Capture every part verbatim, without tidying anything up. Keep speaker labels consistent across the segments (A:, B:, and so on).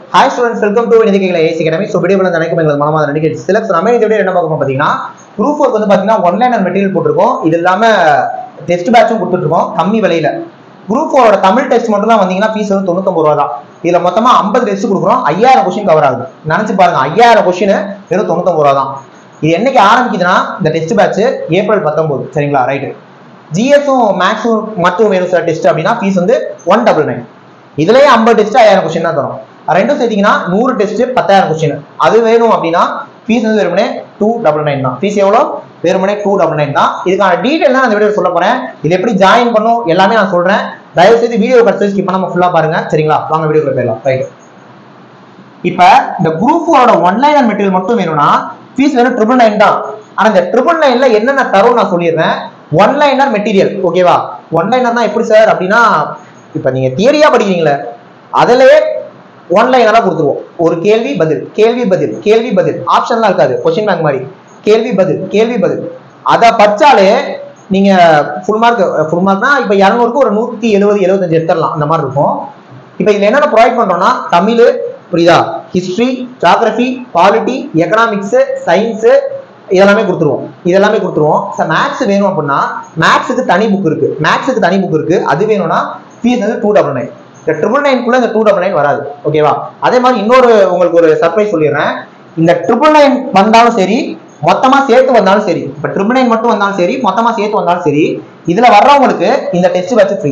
A: Hi students, welcome to Nidhikala A C Academy. So video வந்து அனைக்கும் எங்களுக்கு மனமார்ந்த நன்றிகள். சிலக்ஸ் நம்ம இந்த வீடியோ என்ன பார்க்க போறோம் பாத்தீங்கன்னா group four வந்து பாத்தீங்கன்னா ஒன்லைனர் மெட்டீரியல் போட்டுருக்கோம். இது இல்லாம டெஸ்ட் பேட்சும் கொடுத்துட்டு இருக்கோம் கம்மி விலையில. group four ஓட தமிழ் டெஸ்ட் மட்டும் தான் வந்தீங்கன்னா ஃபீஸ் வந்து தொண்ணூத்தி ஒன்பது ரூபாய் தான். இதுல மொத்தமா ஐம்பது டெஸ்ட் கொடுக்குறோம். ஐயாயிரம் क्वेश्चन கவர் ஆகுது. நினைச்சு பாருங்க ஐயாயிரம் क्वेश्चन வெறும் தொண்ணூத்தி ஒன்பது ரூபாய் தான். இது என்னைக்கு ஆரம்பிக்குதுன்னா இந்த டெஸ்ட் பேட்ச் ஏப்ரல் பத்தொன்பது சரிங்களா ரைட். ஜிஎஸும் மேக்ஸும் மட்டும் வேணும் சார் டெஸ்ட் அப்படின்னா ஃபீஸ் வந்து ஒன் டபுள் நைன். இதுலயே ஐம்பது டெஸ்ட் ஐயாயிரம் क्वेश्चन தான் தரும். ரெண்டும் சேர்த்தீங்கன்னா நூறு டெஸ்ட் பத்தாயிரம் क्वेश्चन. அது வேணும் அப்படின்னா ஃபீஸ் வந்து வெறுமனே டூ டபுள் நைன் தான். ஃபீஸ் எவ்வளோ? வெறுமனே டூ டபுள் நைன் தான். இதுக்கான டீடைல் தான் அந்த வீடியோ சொல்ல போறேன். இது எப்படி ஜாயின் பண்ணும் எல்லாமே நான் சொல்றேன். தயவு செய்து வீடியோ கடைசி ஸ்கிப் பண்ணாம ஃபுல்லா பாருங்க சரிங்களா. வாங்க வீடியோக்குள்ள போயிடலாம். ரைட். இப்ப இந்த குரூப் ஃபோரோட ஒன்லைனர் மெட்டீரியல் மட்டும் வேணும்னா ஃபீஸ் வெறும் ட்ரிபிள் நைன் தான். ஆனா இந்த ட்ரிபிள் நைன்ல என்னென்ன தரும் நான் சொல்லிடுறேன். ஒன்லைனர் மெட்டீரியல் ஓகேவா. ஒன்லைனர்னா எப்படி சார் அப்படின்னா இப்ப நீங்க தியரியா படிக்கிறீங்களே அதுலயே ஒன்லைனரா கொடுத்துருவோம். ஒரு கேள்வி பதில் கேள்வி பதில் கேள்வி பதில் ஆப்ஷன்லாம் இருக்காது. கொஸ்டின் பேங்க் மாதிரி கேள்வி பதில் கேள்வி பதில் அதை படிச்சாலே நீங்க ஃபுல் மார்க் ஃபுல் மார்க்னா இப்ப இருநூறுக்கு ஒரு நூத்தி எழுபது எழுபத்தஞ்சு எடுத்துடலாம் அந்த மாதிரி இருக்கும். இப்ப இதுல என்னென்ன ப்ரொவைட் பண்றோம்னா தமிழ் புரியுதா, history, geography, polity, economics, science இதெல்லாமே கொடுத்துருவோம். இதெல்லாமே கொடுத்துருவோம். சார் மேக்ஸ் வேணும் அப்படின்னா மேக்ஸுக்கு தனி புக் இருக்கு. மேக்ஸுக்கு தனி புக் இருக்கு. அது வேணும்னா ஃபீஸ் வந்து டூ டபுள் நைன். இந்த ட்ரிபிள் நைன்குள்ள இந்த டூ டபுள் நைன் வராது ஓகேவா. அதே மாதிரி இன்னொரு உங்களுக்கு ஒரு சர்ப்ரைஸ் சொல்லிடுறேன். இந்த ட்ரிபிள் நைன் வந்தாலும் சரி மொத்தமா சேர்த்து வந்தாலும் சரி, இப்ப ட்ரிபிள் நைன் மட்டும் வந்தாலும் சரி மொத்தமா சேர்த்து வந்தாலும் சரி, இதுல வர்றவங்களுக்கு இந்த டெஸ்ட் பேட்ச் ஃப்ரீ.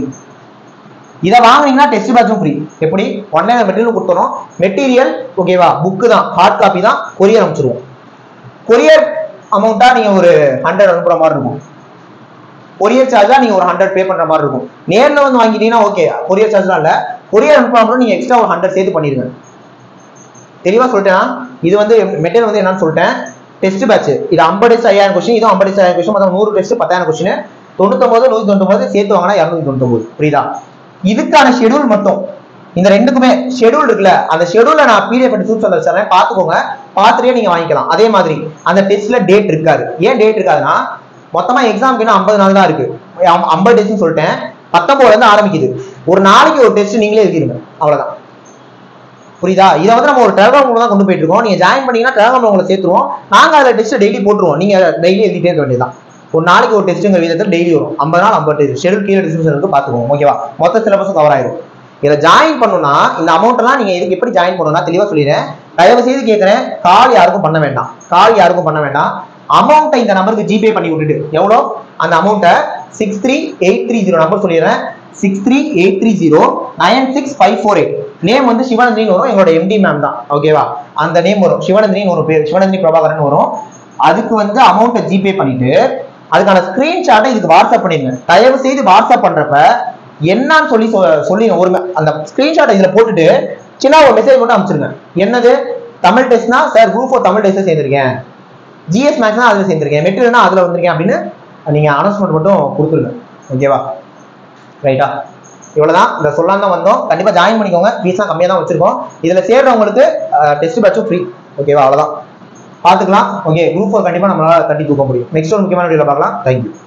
A: இதை வாங்கினீங்கன்னா டெஸ்ட் பேட்சும் ஃப்ரீ. எப்படி ஒன்லைனர் மெட்டீரியல் கொடுத்துறோம். மெட்டீரியல் ஓகேவா, புக்கு தான், ஹார்ட் காப்பி தான், கொரியர் அனுப்பிச்சிருவோம். கொரியர் அமௌண்ட்டா நீங்க ஒரு ஹண்ட்ரட் அனுப்புற மாதிரி இருக்கும். கொரியர் சார்ஜா நீங்க ஒரு ஹண்ட்ரட் பே பண்ற மாதிரி இருக்கும். நேர்ல வந்து வாங்கிட்டீங்கன்னா ஓகே, கொரியர் சார்ஜ்லாம் இல்ல. கொரியர் அனுப்பாமலும் நீங்க எக்ஸ்ட்ரா ஒரு ஹண்ட்ரட் சேர்த்து பண்ணிருங்க. தெளிவா சொல்லிட்டேன். இது வந்து மெட்டீரியல் வந்து என்னன்னு சொல்லிட்டேன். டெஸ்ட் பேட்ச் இது ஐம்பது டெஸ்ட் ஐயாயிரம் கொஸ்டின், இதுவும் ஐம்பது டெஸ்ட் ஐயாயிரம் கொஸ்டின், மொத்தம் நூறு டெஸ்ட் பத்தாயிரம் கொஸ்டின். தொண்ணூத்தொன்பது நூத்தி தொண்ணூத்தொன்பது சேர்த்து வாங்கினா இருநூத்தி தொண்ணூத்தொன்பது புரியுதா. இதுக்கான ஷெடியூல் மட்டும் இந்த ரெண்டுக்குமே ஷெடியூல் இருக்குல்ல, அந்த ஷெடியூல நான் பிடிஎஃப் எடுத்து சொல்ல வச்சிடறேன். பாத்துக்கோங்க, பாத்துட்டே நீங்க வாங்கிக்கலாம். அதே மாதிரி அந்த டெஸ்ட்ல டேட் இருக்காது. ஏன் டேட் இருக்காதுன்னா மொத்தமா எக்ஸாமுக்கு ஐம்பது நாள் தான் இருக்கு. ஐம்பது டெஸ்ட் சொல்லிட்டேன். பத்தொன்பதுல இருந்து ஆரம்பிக்குது. ஒரு நாளைக்கு ஒரு டெஸ்ட் நீங்களே எழுதிருங்க, அவ்வளவுதான் புரியுதா. இதை வந்து நம்ம ஒரு டெலகிராம் தான் கொண்டு போயிட்டு இருக்கோம். நீங்க ஜாயின் பண்ணீங்கன்னா டெலகிராம் உங்களை சேர்த்துருவோம். நாங்க அதுல டெஸ்ட் டெய்லி போட்டுருவோம். நீங்க டெய்லி எழுதிட்டே இருக்க வேண்டியதான். ஒரு நாளைக்கு ஒரு டெஸ்ட்டுங்க விதத்தில் டெய்லி வரும். ஐம்பது நாள் ஐம்பது டெஸ்ட் ஷெடியூல் கீழே டிஸ்கிரிப்ஷன் இருக்கு, பாத்துக்கோங்க ஓகேவா. மொத்த சிலபஸும் கவர் ஆயிரும். இதை ஜாயின் பண்ணணும்னா இந்த அமௌண்ட் எல்லாம் நீங்க இதுக்கு எப்படி ஜாயின் பண்ணணும்னா தெளிவா சொல்லிடுறேன். தயவு செய்து கேட்கிறேன், கால் யாருக்கும் பண்ண வேண்டாம். கால் யாருக்கும் பண்ண வேண்டாம். அமௌண்ட்டை இந்த நம்பருக்கு ஜிபே பண்ணி விட்டுட்டு எவ்வளோ அந்த அமௌண்ட்டை six three eight three zero number சொல்லிடுறேன். Six three eight three zero nine six five four eight. Name வந்து சிவநந்தினி வரும், எங்களோட எம்டி மேம் தான் ஓகேவா. அந்த நேம் வரும், சிவநந்தினின்னு ஒரு பேர், சிவநந்தினி பிரபாகரன் வரும். அதுக்கு வந்து அமௌண்ட்டை ஜிபே பண்ணிட்டு அதுக்கான ஸ்கிரீன்ஷாட்டை இதுக்கு வாட்ஸ்அப் பண்ணிடுங்க. தயவு செய்து வாட்ஸ்அப் பண்றப்ப என்னன்னு சொல்லி சொல்லிங்க. ஒரு அந்த ஸ்கிரீன்ஷாட்டை இதுல போட்டுட்டு சின்ன ஒரு மெசேஜ் மட்டும் அனுப்பிச்சிருங்க. என்னது தமிழ் டெஸ்ட்னா sir group four Tamil test சேர்ந்திருக்கேன், ஜிஎஸ் மேக்ஸ்னா அதுல சேர்ந்திருக்கேன், மெட்டீரியல்னா அதுல வந்திருக்கேன் அப்படின்னு நீங்க அனௌன்ஸ்மெண்ட் மட்டும் கொடுத்துருங்க ஓகேவா. ரைட்டா, இவ்வளவுதான். இந்த சொல்லாம் தான் வந்தோம். கண்டிப்பா ஜாயின் பண்ணிக்கோங்க. ஃபீஸ் தான் கம்மியா தான் வச்சிருக்கோம். இதுல சேர்றவங்களுக்கு டெஸ்ட் பேட்சும் ஃப்ரீ ஓகேவா. அவ்வளவுதான், பாத்துக்கலாம் ஓகே. குரூப் ஃபோர் கண்டிப்பா நம்மளால தட்டி தூக்க முடியும். நெக்ஸ்ட் ஒரு முக்கியமான வீடியோல பார்க்கலாம். தேங்க்யூ.